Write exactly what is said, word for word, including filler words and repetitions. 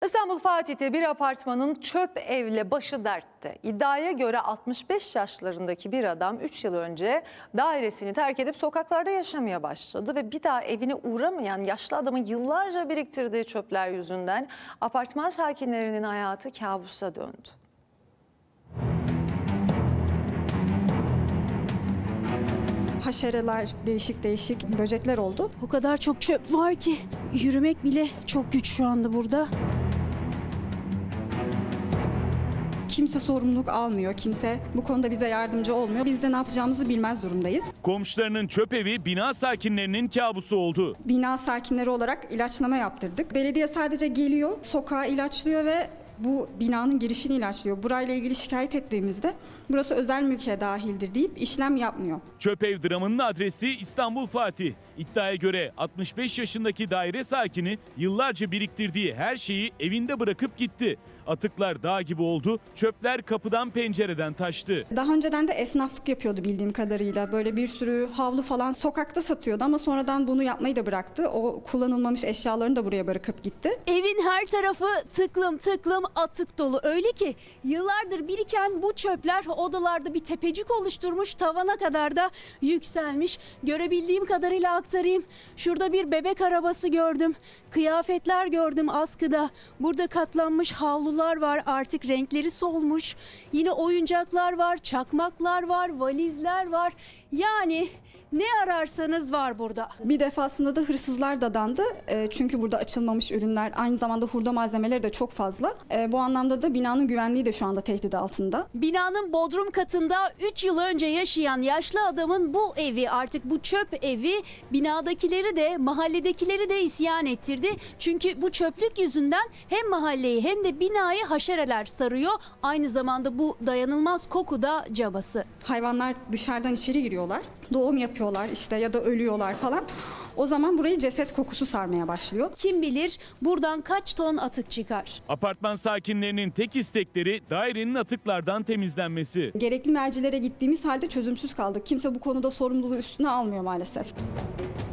İstanbul Fatih'te bir apartmanın çöp evle başı dertte. İddiaya göre altmış beş yaşlarındaki bir adam üç yıl önce dairesini terk edip sokaklarda yaşamaya başladı ve bir daha evine uğramayan yaşlı adamın yıllarca biriktirdiği çöpler yüzünden apartman sakinlerinin hayatı kabusa döndü. Haşereler, değişik değişik böcekler oldu. O kadar çok çöp var ki yürümek bile çok güç şu anda burada. Kimse sorumluluk almıyor, kimse bu konuda bize yardımcı olmuyor. Biz de ne yapacağımızı bilmez durumdayız. Komşularının çöp evi bina sakinlerinin kabusu oldu. Bina sakinleri olarak ilaçlama yaptırdık. Belediye sadece geliyor, sokağı ilaçlıyor ve bu binanın girişini ilaçlıyor. Burayla ilgili şikayet ettiğimizde burası özel mülkiye dahildir deyip işlem yapmıyor. Çöp ev dramının adresi İstanbul Fatih. İddiaya göre altmış beş yaşındaki daire sakini yıllarca biriktirdiği her şeyi evinde bırakıp gitti. Atıklar dağ gibi oldu, çöpler kapıdan pencereden taştı. Daha önceden de esnaflık yapıyordu bildiğim kadarıyla. Böyle bir sürü havlu falan sokakta satıyordu ama sonradan bunu yapmayı da bıraktı. O kullanılmamış eşyalarını da buraya bırakıp gitti. Evin her tarafı tıklım tıklım atık dolu. Öyle ki yıllardır biriken bu çöpler odalarda bir tepecik oluşturmuş, tavana kadar da yükselmiş. Görebildiğim kadarıyla aktarayım. Şurada bir bebek arabası gördüm. Kıyafetler gördüm askıda. Burada katlanmış havlular var, artık renkleri solmuş. Yine oyuncaklar var, çakmaklar var, valizler var. Yani ne ararsanız var burada. Bir defasında da hırsızlar dadandı. E, çünkü burada açılmamış ürünler, aynı zamanda hurda malzemeleri de çok fazla. E, bu anlamda da binanın güvenliği de şu anda tehdit altında. Binanın bodrum katında üç yıl önce yaşayan yaşlı adamın bu evi, artık bu çöp evi binadakileri de mahalledekileri de isyan ettirdi. Çünkü bu çöplük yüzünden hem mahalleyi hem de binayı haşereler sarıyor. Aynı zamanda bu dayanılmaz koku da cabası. Hayvanlar dışarıdan içeri giriyorlar. Doğum yapıyorlar işte ya da ölüyorlar falan. O zaman burayı ceset kokusu sarmaya başlıyor. Kim bilir buradan kaç ton atık çıkar. Apartman sakinlerinin tek istekleri dairenin atıklardan temizlenmesi. Gerekli mercilere gittiğimiz halde çözümsüz kaldık. Kimse bu konuda sorumluluğu üstüne almıyor maalesef.